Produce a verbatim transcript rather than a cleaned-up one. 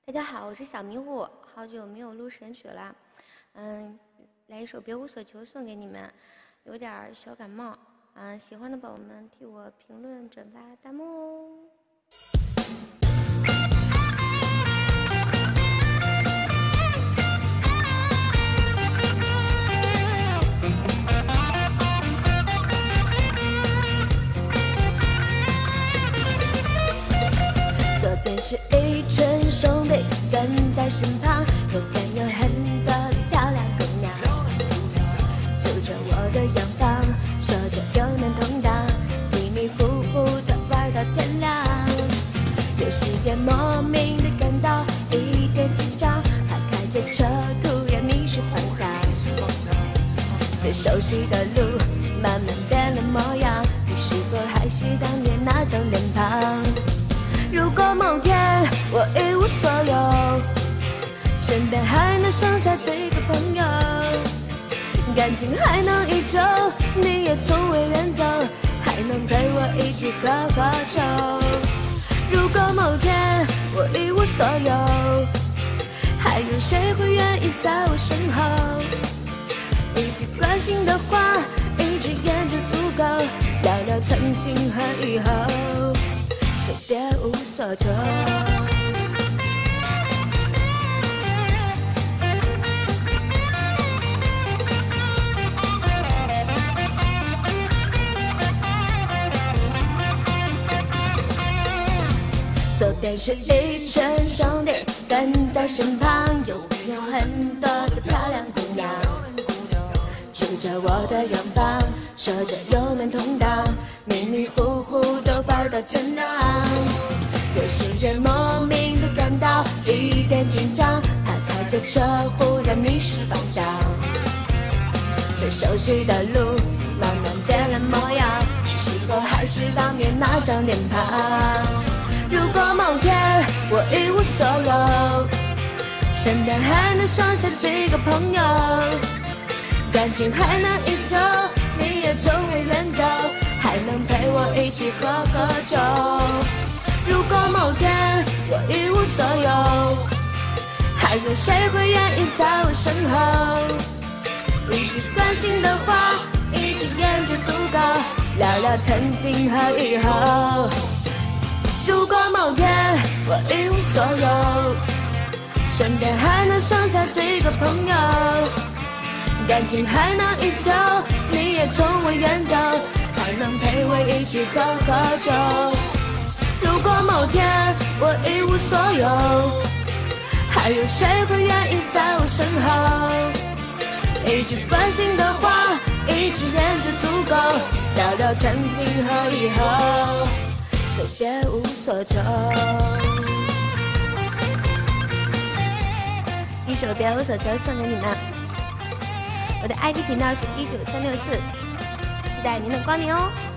大家好，我是小迷糊，好久没有录神曲了，嗯，来一首《别无所求》送给你们，有点小感冒，嗯，喜欢的宝宝们替我评论、转发、弹幕哦。左边是一群兄弟跟在身旁，右边有很多漂亮姑娘，住着我的洋房，说着又能同当，迷迷糊糊的玩到天亮。有时也莫名的感到一点紧张，怕开着车突然迷失方向。最熟悉的路慢慢变了模样，你是否还是当年那张脸庞？如果某天我一无所有，身边还能剩下几个朋友，感情还能依旧，你也从未远走，还能陪我一起喝喝酒。如果某天我一无所有，还有谁会愿意在我身后，一句关心的话，一支烟就足够，聊聊曾经和以后，就别无所求。左边是一群兄弟跟在身旁，右边有很多的漂亮姑娘，住着我的洋房，说着又能同当，迷迷糊糊的玩到天亮。有时也莫名的感到一点紧张，怕开着车忽然迷失方向。最熟悉的路慢慢变了模样，是否还是当年那张脸庞？如果某天我一无所有，身边还能剩下几个朋友，感情还能依旧，你也从未远走，还能陪我一起喝喝酒。如果某天我一无所有，还有谁会愿意在我身后，一句关心的话，一支烟就足够，聊聊曾经和以后。如果某天我一无所有，身边还能剩下几个朋友，感情还能依旧，你也从未远走，还能陪我一起喝喝酒。如果某天我一无所有，还有谁会愿意在我身后，一句关心的话，一支烟就足够，聊聊曾经和以后，就别无所求。一首《别无所求》送给你们，我的 I D 频道是一九三六四，期待您的光临哦。